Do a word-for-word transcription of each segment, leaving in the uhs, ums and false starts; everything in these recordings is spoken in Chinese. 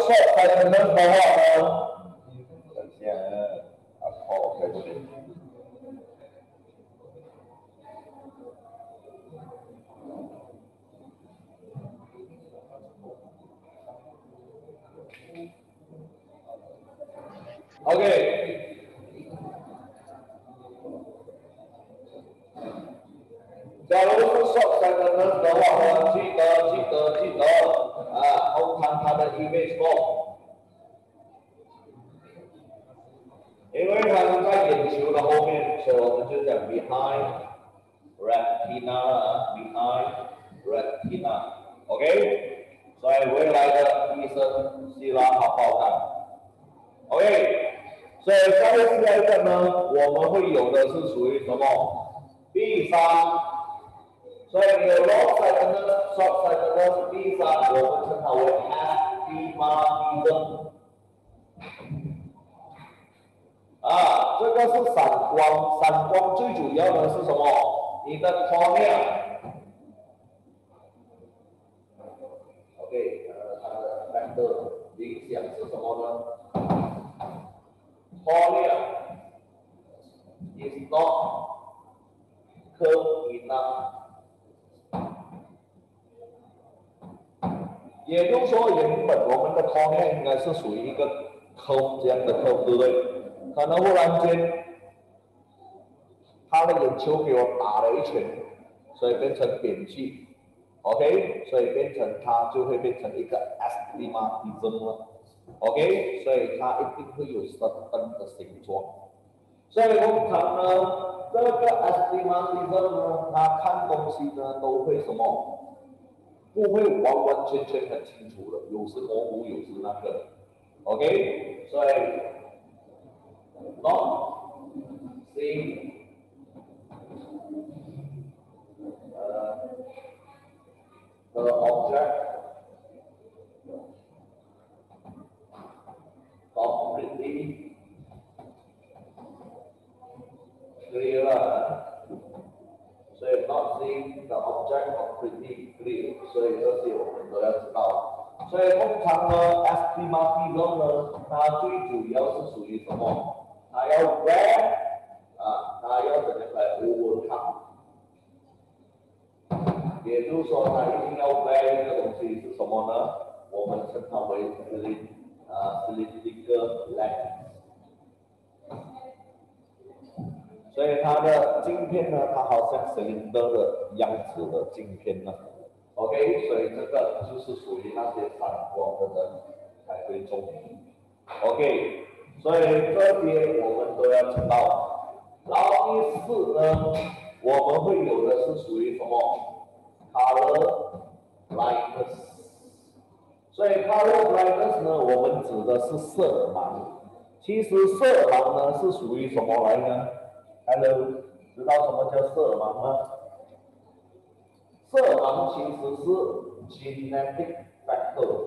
short sightedness 的话呢，等一下啊，哦，在这里。OK， 假如是 short sightedness 的话呢，记得记得记得啊，通常它的 image form。因为它是在眼球的后面，所以我们就讲 behind retina，behind retina，OK， 所以未来的医生希望好好看 ，OK， 所以下一下一个呢，我们会有的是属于什么？闭上，所以你有 long sightedness、short sightedness、闭上，我们称它为 astigmatism。啊，这个是散光，散光最主要的是什么？你的 cornea。OK， 呃，它的 factor 影响是什么呢 ？cornea is not curved enough。也就是说，原本我们的 cornea 应该是属于一个 curve 这样的 curve， 对不对？可能忽然间，他的眼球给我打了一拳，所以变成扁锯 ，OK， 所以变成它就会变成一个 astigmatism 了 ，OK， 所以它一定会有色灯的形状。所以通常呢，这个 astigmatism 呢，它看东西呢都会什么？不会完完全全很清楚的，有时模糊，有时那个 ，OK， 所以。Not seeing uh, the object completely clear， 所以 not seeing the object completely clear， 所以这些我们都要知道。所以通常呢 ，astigmatism 呢，它最主要是属于什么？它要 wear 啊，它要怎么来 overcome， 也就是说，它一定要 wear 一个东西是什么呢？我们称它为 cylind 啊 cylindrical lens。所以它的镜片呢，它好像 cylinder 的样子的镜片呢。OK， 所以这个就是属于那些散光的人才会中。OK。所以这些我们都要知道。然后第四呢，我们会有的是属于什么 ？color blindness。所以 color blindness 呢，我们指的是色盲。其实色盲呢是属于什么来呢 ？Hello， 知道什么叫色盲吗？色盲其实是 genetic factor。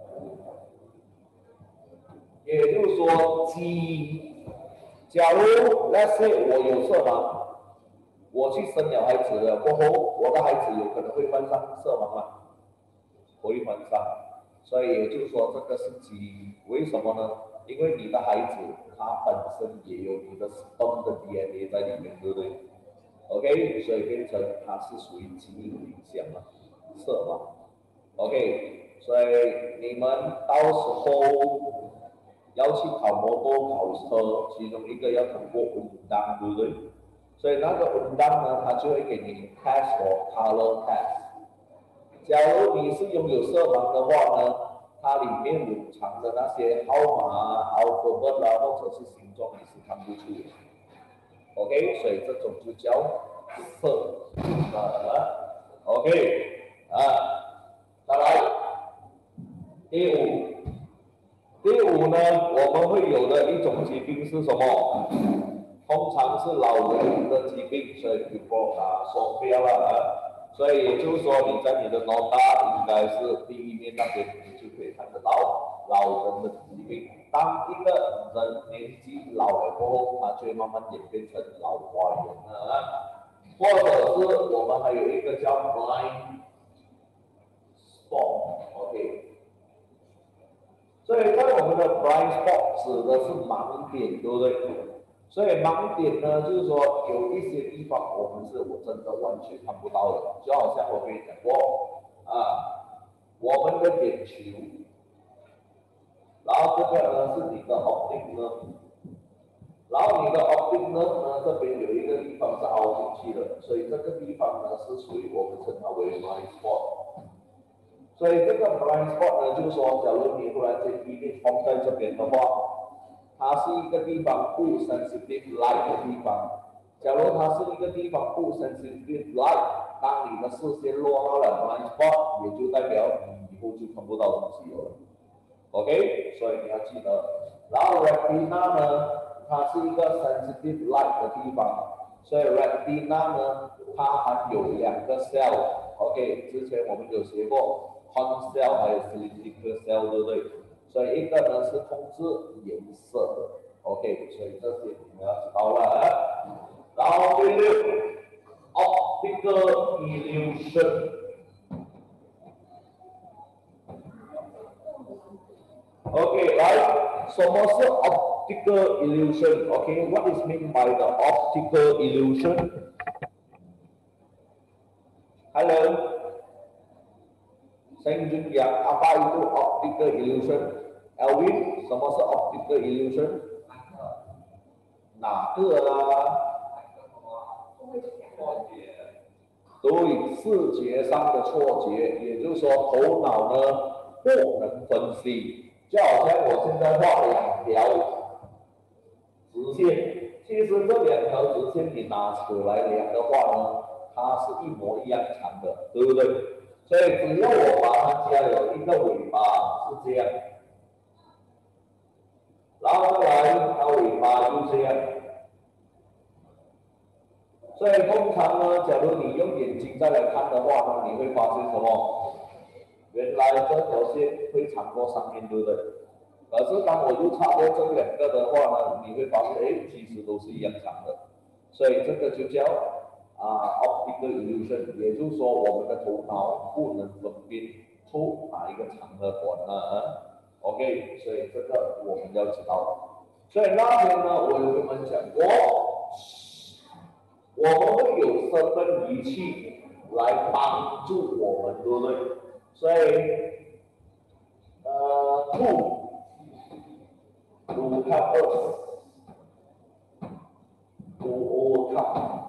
也就是说，基因。假如 let's say 我有色盲，我去生了孩子了过后，我的孩子有可能会患上色盲吗？会患上。所以也就是说，这个是基因。为什么呢？因为你的孩子他本身也有你的 sperm 的 D N A 在里面，对不对 ？OK， 所以变成它是属于基因影响了色盲。OK， 所以你们到时候。要去考摩托考车，其中一个要通过文档，对不对？所以那个文档呢，它就会给你 test for color test。假如你是拥有色盲的话呢，它里面隐藏的那些号码、alphabet 啊，或者是形状你是看不出的。OK， 所以这种就叫色盲。OK， 啊，再来第五。第五呢，我们会有的一种疾病是什么？通常是老人的疾病，所以 before 啊说不要了啊，所以也就是说你在你的脑袋应该是第一面那边你就可以看得到老人的疾病。当一个人年纪老了过后，他就会慢慢演变成老花眼了，或者是我们还有一个叫 blind spot，OK。 所以在我们的 blind spot 指的是盲点，对不对？所以盲点呢，就是说有一些地方我们是我真的完全看不到的，就好像我跟你讲过啊，我们的眼球，然后这个呢是你的 optic nerve， 然后你的 optic nerve 呢这边有一个地方是凹进去的，所以这个地方呢是属于我们称它为 blind spot。所以这个 blind spot 呢，就是说，假如你忽然间 image 放在这边的话，它是一个地方不 sensitive light 的地方。假如它是一个地方不 sensitive light， 当你的视线落到了 blind spot， 也就代表你以后就看不到东西了。OK， 所以你要记得。然后 retina 呢，它是一个 sensitive light 的地方，所以 retina 呢，它含有两个 cell。OK， 之前我们有学过。Cone cell 还有 cylindrical cell， 对不对？所以一个呢是控制颜色的 ，OK， 所以这些你们要知道了。然后第六 ，optical illusion。OK， 来，什么是 optical illusion？OK，what is mean by the optical illusion？Hello。Saint Jun yang apa itu optical illusion? Elvin， 什么是 optical illusion？ 哪个啊？对，视觉上的错觉，也就是说头脑呢不能分析，就好像我现在画两条直线，其实这两条直线你拿出来量的话呢，它是一模一样长的，对不对？所以只要我把它加了一个尾巴是这样，然后再来它尾巴就这样。所以通常呢，假如你用眼睛再来看的话呢，你会发现什么？原来这条线会长过上面，对不对？可是当我又插过这两个的话呢，你会发现，哎，其实都是一样长的。所以这个就叫啊 optical illusion， 也就是说我们的头脑不能分辨出哪一个长的短呢 ？OK， 所以这个我们要知道。所以那天呢，我有跟你们讲过，我们会有身份仪器来帮助我们，对不对？所以，呃 ，to to help us to overcome。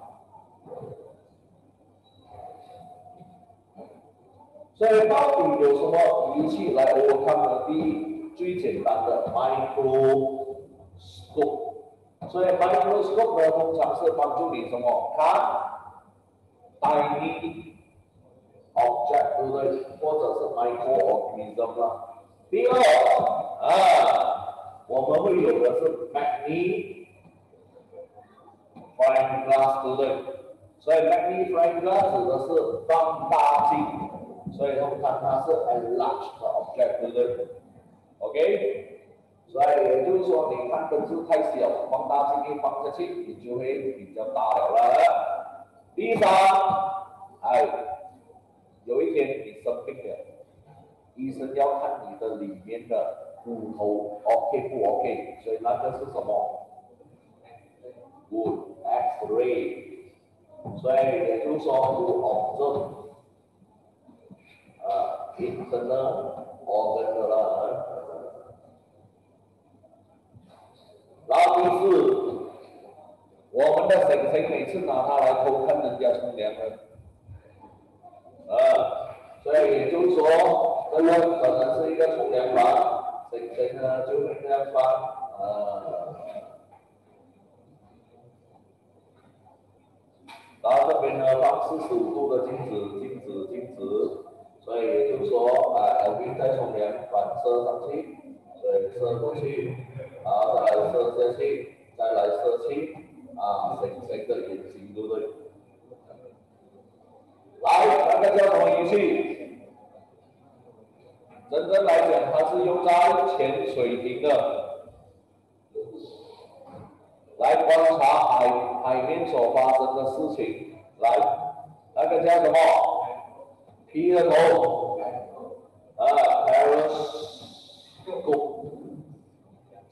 所以到底有什么仪器来 overcome 呢？第一，最简单的 microscope。所以 microscope 呢，通常是帮助你什么？看 tiny object， 对不对？或者是 microorganism 啦。第二，啊，我们会有的是 magnifying glass， 对不对？所以 magnifying glass 指的是放大镜。所以通常它是 enlarged object， 对不对 ？OK， 所以也就是说，你看根数太小，放大镜一放下去，你就会比较大了了。第三，哎，有一天你生病了，医生要看你的里面的骨头 OK 不 OK， 所以那个是什么 ？Good X-ray， 所以也就是说 to observe。啊 internal organ 的了。然后第四，我们的婶婶每次拿它来偷看人家冲凉的，啊，所以也就是说，这个可能是一个冲凉房，婶婶呢就会这样放，呃，然后这边呢放四十五度的镜子，镜子，镜子。所以也就是说，啊 ，L V 在冲凉反射上去，所以射过去，然后再来射下去，再来射去，啊，整整个眼睛，对不对？来，那个叫什么仪器？真正来讲，它是用在潜水艇的，来观察海海面所发生的事情。来，那个叫什么？劈了头，啊 ，periscope，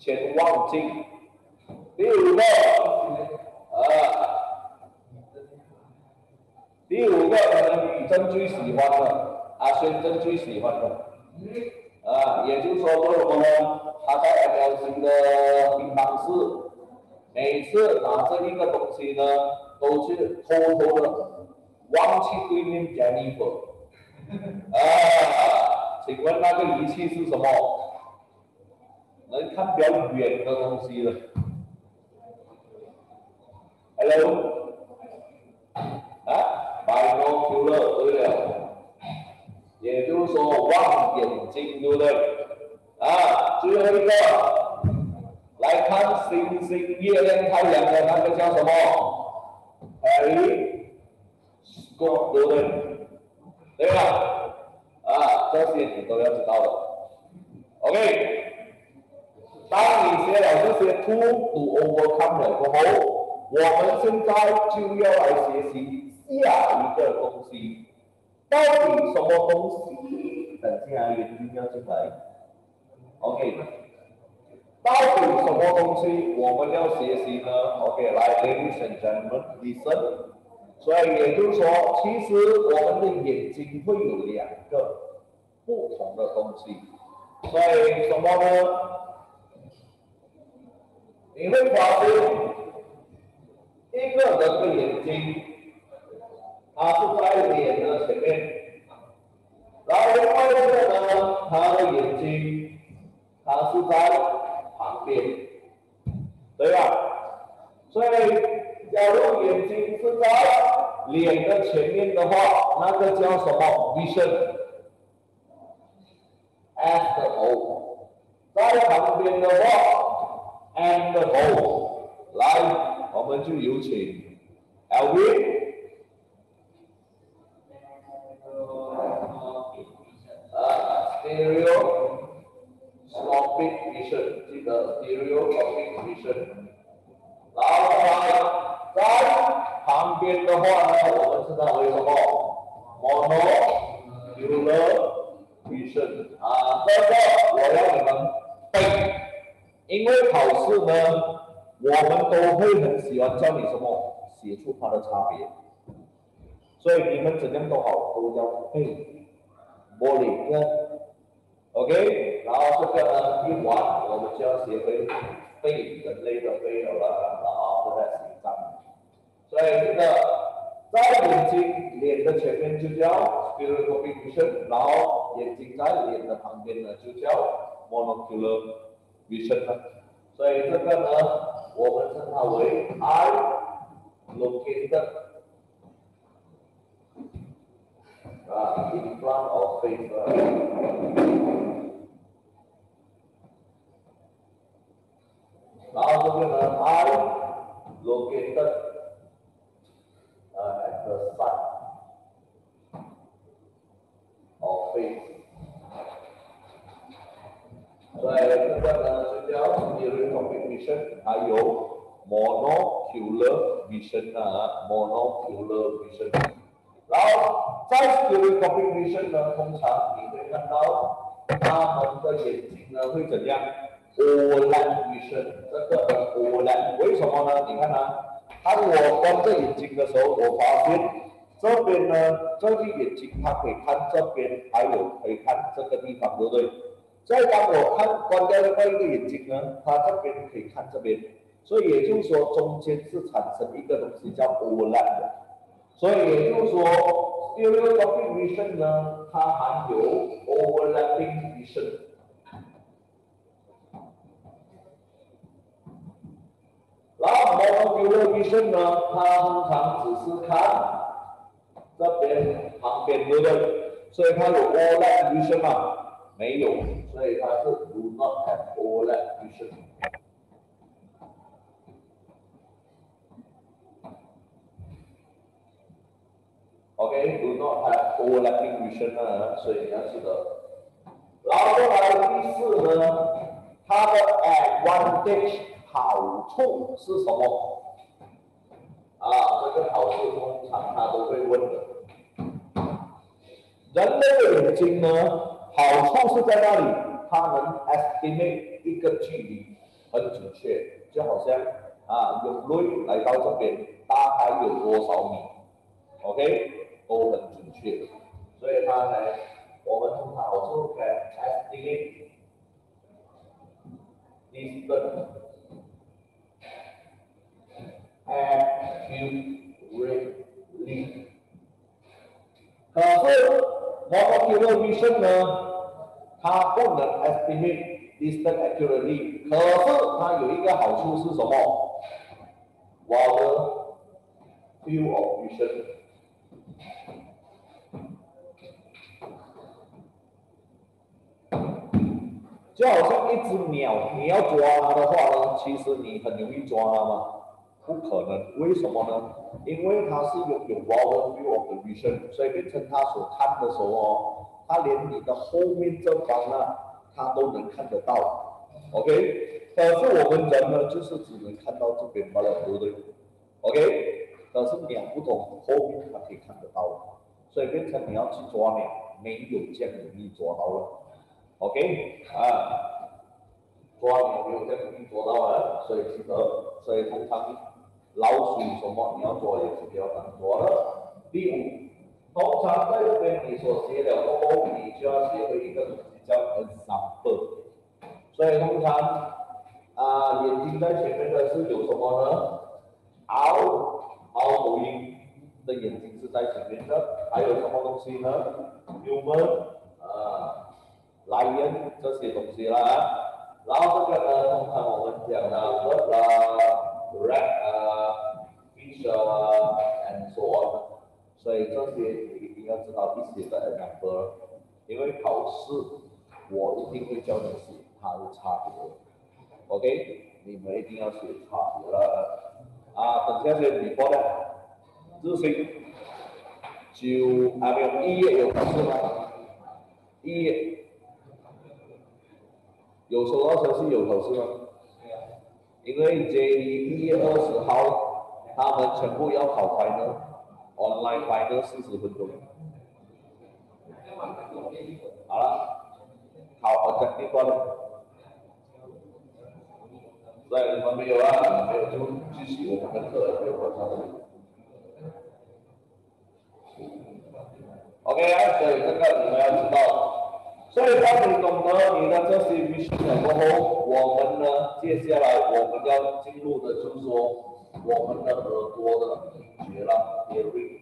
潜望镜。第五个，啊，第五个可能宇珍最喜欢的，阿轩珍最喜欢的，啊，也就是说为什么呢？他在 M L C 的乒乓室，每次拿这一个东西呢，都是偷偷的忘记对面 Jennifer。啊，请问那个仪器是什么？能看比较远的东西的。Hello， 啊 ，binocular 对了，也就是说望远镜，对不对？啊，最后一个来看星星、月亮、太阳的那个叫什么 ？Periscope， 对不对？对吧？啊，这些你都要知道的。OK， 当你学了这些 tool to overcome 了过后，我们现在就要来学习下一个东西。到底什么东西？等下眼睛要进来。OK， 到底什么东西我们要学习呢 ？OK， 来 ，ladies and gentlemen， listen。所以也就是说，其实我们的眼睛会有两个不同的东西。所以什么呢？你会发现，一个人的眼睛，它是在脸的前面，然后另外一个呢，他的眼睛，它是在旁边，对吧？所以，假如眼睛是在脸的前面的话，那个叫什么 vision？as 的头，在旁边的话 and 的头，来，我们就有请 Alvin。啊 ，stereoscopic vision， 记得 stereoscopic vision。然后在在旁边的话呢，我们知道为什么 monocular vision 啊，这个我要你们背，因为考试呢，我们都会很喜欢教你什么，写出它的差别，所以你们怎样都好，都要背。玻璃呢 ，OK， 然后这个呢一完，我们就要学会背人类的背了了，然后不再心脏。所以这个在眼睛脸的前面就叫 stereoscopic vision， 然后眼睛在脸的旁边呢就叫 monocular vision 呢。所以这个呢，我们称它为 eye located。啊 in front of face， 然后这边呢 eye located 呃 at the side of face， 所以这个呢就叫 stereoscopic vision， 还有 monocular vision 啊 monocular vision。然后在 stereoscopic vision 呢，通常你会看到他们的眼睛呢会怎样 ？overlap vision， 这个 overlap 为什么呢？你看啊，当我关着眼睛的时候，我发现这边呢，这个眼睛它可以看这边，还有可以看这个地方，对不对？再当我看关掉另外一个眼睛呢，它这边可以看这边，所以也就是说中间是产生一个东西叫 overlap 的。所以也就是说 stereoscopic vision 呢，它含有 overlapping vision。然后 monocular vision 呢，它通常只是看这边旁边，对不对？所以它有 overlap vision 吗？没有，所以它是 do not have overlap vision。OK， do not have overlapping vision 啊，所以你要记得。然后再来第四呢，它的 advantage 好处是什么？啊，这个考试通常他都会问的。人类的眼睛呢，好处是在那里，它能 estimate 一个距离。 很准确，就好像啊，用锐来到这边大概有多少米 ，OK， 都很准确，所以它才我们通常我就给 estimate distance accurately。可是 monocular vision 呢，它不能 estimate distance accurately，可是它有一个好处是什么 ？Wider field of vision。就好像一只鸟，你要抓它的话呢，其实你很容易抓它吗？不可能，为什么呢？因为它是拥有 wider field of vision， 所以变成它所看的时候哦，它连你的后面这方呢，它都能看得到 ，OK？ 可是我们人呢，就是只能看到这边罢了，对不对 ？OK？ 可是鸟不同，后面它可以看得到，所以变成你要去抓鸟，没有这样容易抓到了。OK 啊，抓鸟没有这样容易抓到的，所以记得，所以通常老鼠什么你要抓也是比较难抓的。第五，通常在这边你所学了过后，你就要学会一个东西叫 example。所以通常啊，眼睛在前面的是有什么呢？猫，猫头鹰的眼睛是在前面的，还有什么东西呢 ？human 啊。lion 这些东西啦，然后这个呢，通常我们讲的 bird 啊 rat 啊 fish 啊 and so on， 所以这些你一定要知道一些的 example， 因为考试我一定会教你写它的差别 ，OK， 你们一定要写差别了啊，等下先 before 的日新九啊没有一月有考试吗？一月。有收到消息有考试吗？因为 J 一月二十号，他们全部要考 final online final 四十分钟。好了，考 objective 了。所以你们没有啊，没有就继续我们的课，没有课程。OK 啊，所以这个你们要知道。所以当你懂得你的这些 mission 过后，我们呢，接下来我们要进入的就是说我们的耳朵的听觉了 ，hearing。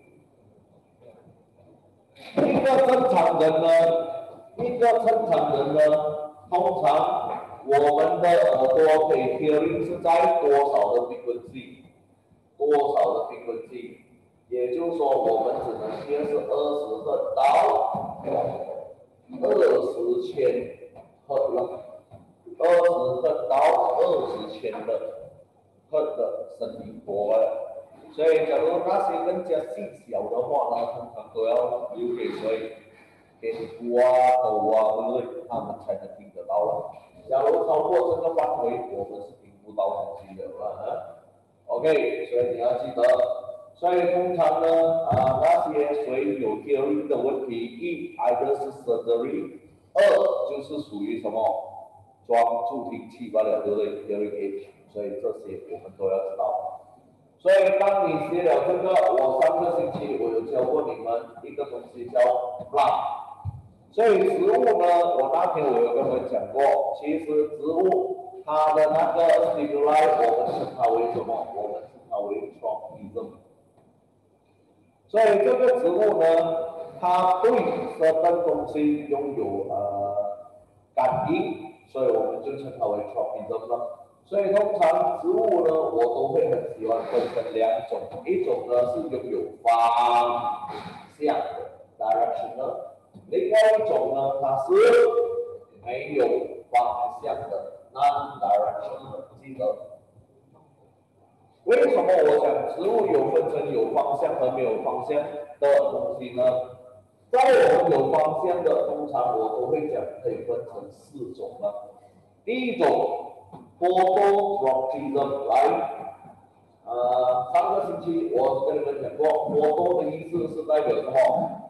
一个正常人呢，一个正常人呢，通常我们的耳朵可以 hearing 是在多少的 frequency， 多少的 frequency， 也就是说我们只能 hear 是二十赫到二十千赫了，二十赫到二十千的赫的声音波了。所以，假如那些更加细小的话呢，通常都要留给谁？给猪啊、狗啊，对不对？他们才能听得到了。假如超过这个范围，我们是听不到东西的了。OK， 所以你要记得。所以通常呢，啊，那些谁有 hearing 的问题，一 either 是 surgery， 二就是属于什么装助听器罢了，对不对 ？hearing aid， 所以这些我们都要知道。所以当你学了这个，我上个星期我有教过你们一个东西叫 plant。所以植物呢，我那天我有跟你们讲过，其实植物它的那个 stimuli， 我们称它为什么？我们称它为 tropism。所以这个植物呢，它对这份东西拥有呃感应，所以我们就称它为 tropism 了。所以通常植物呢，我都会很喜欢分成两种，一种呢是拥有方向的 directional， 另外一种呢它是没有方向的 non-directional。记得为什么我讲植物有分成有方向和没有方向的东西呢？在我们有方向的，通常我都会讲可以分成四种了。第一种。Phototropism 来，呃，上个星期我跟你们讲过 ，photo 的意思是代表什么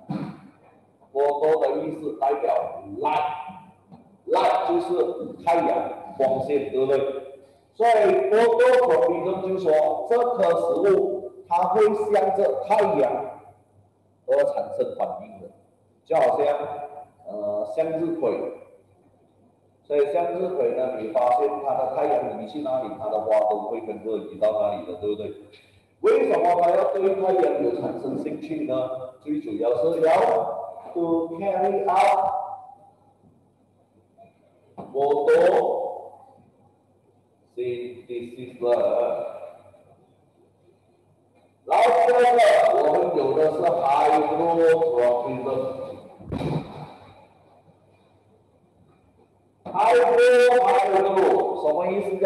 ？photo 的意思代表 light，light 就是太阳光线，对不对？ 所以多多口理论就说，这颗食物它会向着太阳而产生反应的，就好像呃向日葵。所以向日葵呢，你发现它的太阳移去哪里，它的花都会跟着移到那里的，对不对？为什么它要对太阳有产生兴趣呢？最主要是要 to carry out photosynthesis 了。然后第二个，我们有的是 hydrotropism。hydro hydro 什么意思叫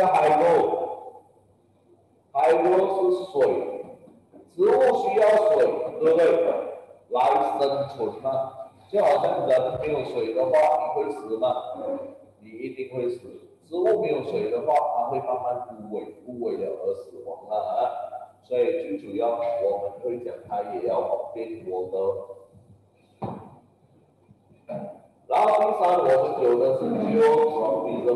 hydro？hydro 是水，植物需要水，对不对？来生存嘛，就好像人没有水的话，你会死吗？你一定会死。植物没有水的话，它会慢慢枯萎，枯萎了而死亡了啊。所以最主要我们会讲它也要变活的。然后第三，我们有的是 geotropism。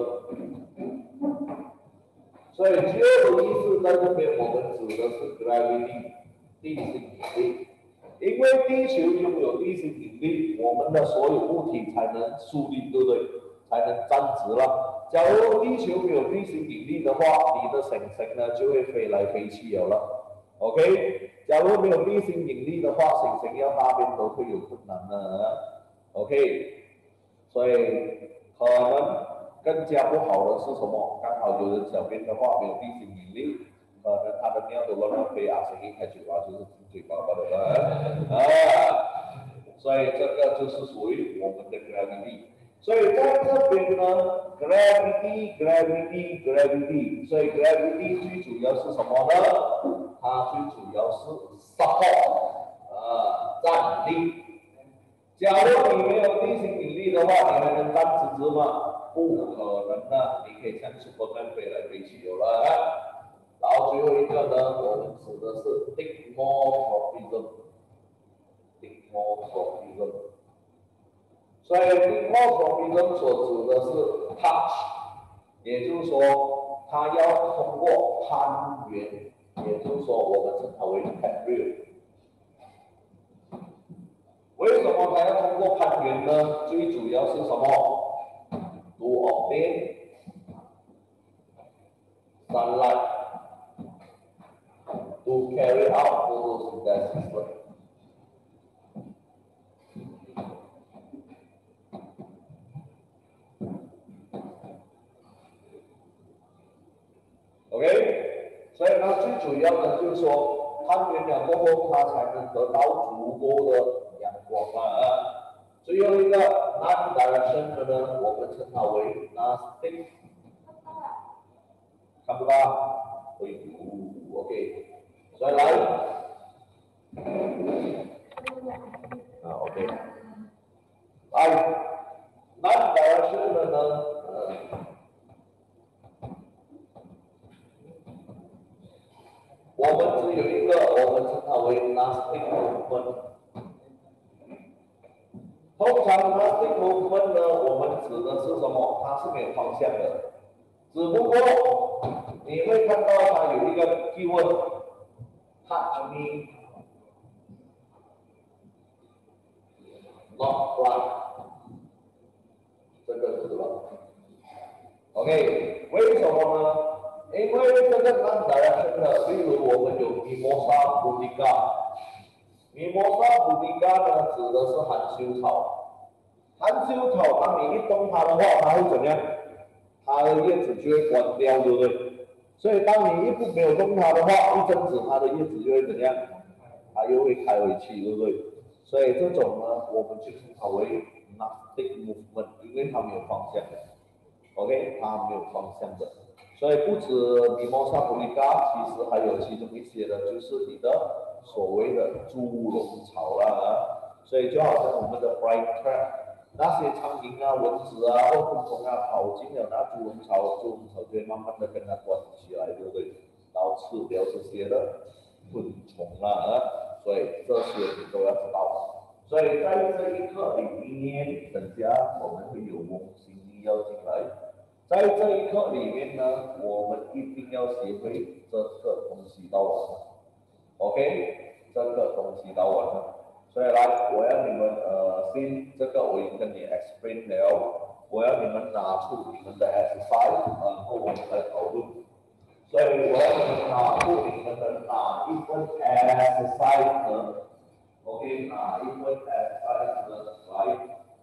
所以 geo 的意思在这边我们指的是 gravity 地心引力。因为地球拥有地心引力，我们的所有物体才能竖立，对不对？才能站直了。假如地球没有地心引力的话，你的绳绳呢就会飞来飞去了了。OK， 假如没有地心引力的话，绳绳要大便都会有困难的。OK， 所以可能更加不好的是什么？刚好有人小便的话没有地心引力。呃，他的尿都乱乱飞啊，声音开嘴巴就是进嘴巴巴的了啊，所以这个就是属于我们的 gravity。所以在这边呢 ，gravity gravity gravity， 所以 gravity 最主要是什么呢？它最主要是 support 啊，站立。假如你没有地心引力的话，你还能站直直吗？不可能的，你可以像 Superman 飞来飞去有了。然后最后一个呢，我们指的是 dimorphism。dimorphism。所以 dimorphism 所指的是 touch， 也就是说，它要通过攀援，也就是说，我们称它为 parallel。为什么它要通过攀援呢？最主要是什么 ？to obtain sunlight。to carry out photosynthesis。OK， 所以呢，最主要的就是说，攀援了过后，它才能得到足够的阳光啊。最后一个 non-direction 的呢，我们称它为 nastic。看不到？哎呦 ，OK， 所以来。啊 ，OK， 来 ，non-direction 的呢，呃。我们只有一个，我们称它为 nastic movement。通常 nastic movement 呢，我们指的是什么？它是没有方向的，只不过你会看到它有一个 keyword touch me not like， 这个是什么 ？OK， 为什么呢？因为这个 non-direction 的，例如我们有 Mimosa pudica。Mimosa pudica 呢，指的是含羞草。含羞草，当你一动它的话，它会怎样？它的叶子就会关掉，对不对？所以当你一不没有动它的话，一阵子它的叶子就会怎样？它又会开回去，对不对？所以这种呢，我们就称它为 nastic movement， 因为它没有方向的。OK， 它没有方向的。所以不止 Mimosa pudica， 其实还有其中一些的，就是你的所谓的猪笼草啦，所以就好像我们的 fly trap， 那些苍蝇啊、蚊子啊或昆虫啊跑进了那猪笼草，猪笼草就会慢慢的跟它关起来，对不对？然后吃掉这些的昆虫啦，所以这些你都要知道。所以在这一课里面，等下我们会有梦心力要进来。 在这一课里面呢，我们一定要学会这个东西到完了 ，OK， 这个东西到完了。所以来，我要你们呃，先这个我已经跟你 explain 了，我要你们拿出你们的 exercise，然后我们来讨论。所以我要你们拿出你们的哪一份 exercise 呢 ？OK， 哪一份 exercise 呢？来。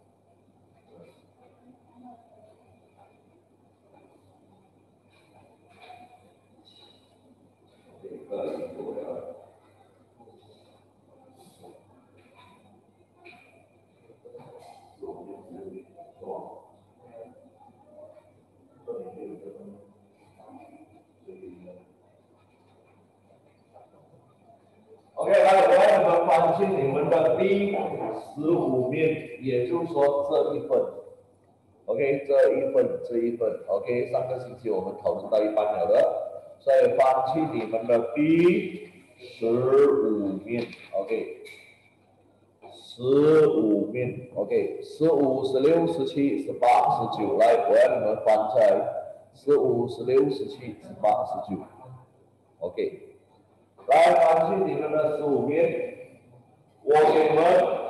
这个做了。OK， 来，我要你们翻进你们的第十五面，也就是说这一份 ，OK， 这一份，这一份 ，OK， 上个星期我们讨论到一半了的，所以翻去你们的第十五面 ，OK， 十五面 ，OK， 十五、十六、十七、十八、十九，来，我要你们翻出来，十五、十六、十七、十八、十九 ，OK。来，翻去你们的十五面，我给你们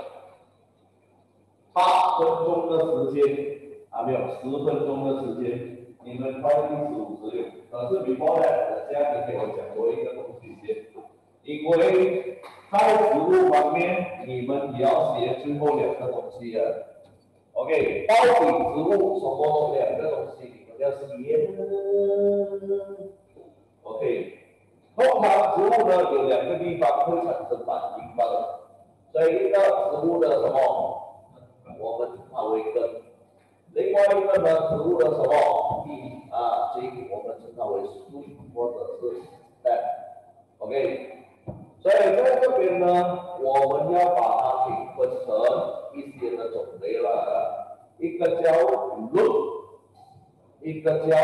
八分钟的时间，啊没有十分钟的时间，你们翻第十五、十六。可是 before that， 等下你给我讲多一个东西先，因为在植物方面，你们也要学最后两个东西啊。OK， 到底植物什么两个东西你们要学呢 ？OK。通常植物呢有两个地方会产生反应罢了，所以一个植物的什么，我们称它为根；另外一个呢，植物的什么地啊茎，我们称它为树或者是 stem。OK， 所以在这边呢，我们要把它给分成一些的种类了，一个叫 root， 一个叫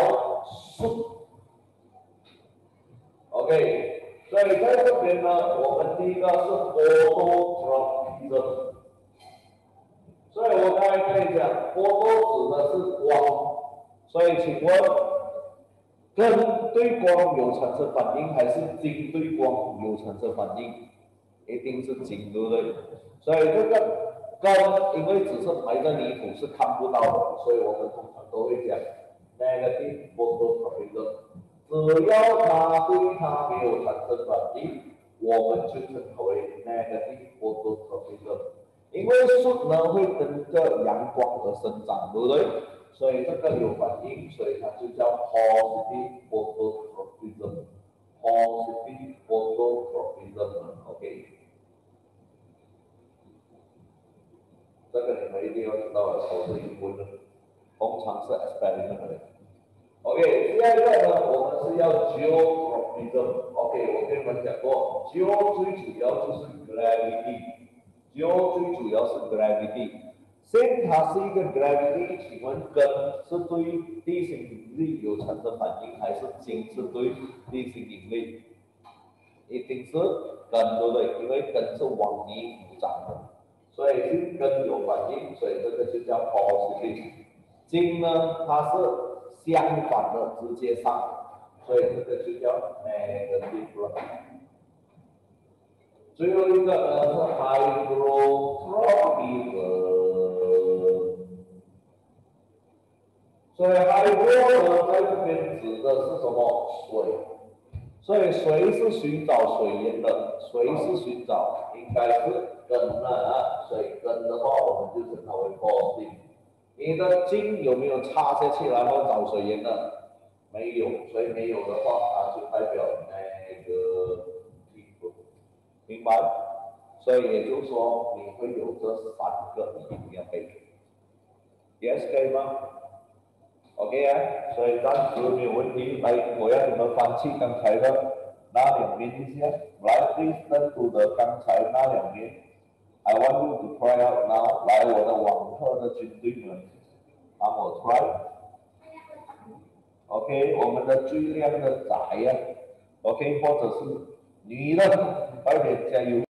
shoot。OK， 所以在这边呢，我们第一个是 phototropism， 所以我刚才跟你讲 ，photo 指的是光，所以请问，根对光有产生反应，还是茎对光有产生反应？一定是茎，对不对？所以这个根因为只是埋在泥土是看不到的，所以我们通常都会讲 negative phototropism。只要它对它没有产生反应，我们就称它为 negative phototropism。因为树呢会跟着阳光而生长，对不对？所以这个有反应，所以它就叫 positive phototropism。positive phototropism，OK。这个你们一定要知道的，我是英文的，通常是 experiment 的。OK， 第二个呢，我们是要 geotropism。OK， 我跟你们讲过 ，geo 最主要就是 gravity，geo 最主要是 gravity。先它是一个 gravity， 请问根是对地心引力有产生反应，还是茎是对地心引力？一定是根，对不对？因为根是往泥土长的，所以是根有反应，所以这个就叫 positive。茎呢，它是相反的直接上，所以这个就叫 negative。最后一个呢是 hydrotropism， 所以 hydro 呢在这边指的是什么？水，所以谁是寻找水源的？谁是寻找？应该是根啊，所以根的话我们就称它为 positive。你的茎有没有插下去然后找水源呢？没有，所以没有的话，它就代表那个地方，明白？所以也就是说，你会有这三个，你一定要背。Yes， 可以吗 ？OK 啊，所以暂时没有问题。来，我要你们翻去刚才的那两面一下，来 ，please turn to the 刚才那两面。I want you to try out now， 来我的网课的军队们，让我 try。OK， 我们的最靓的仔呀 ，OK， 或者是女的，快点加油！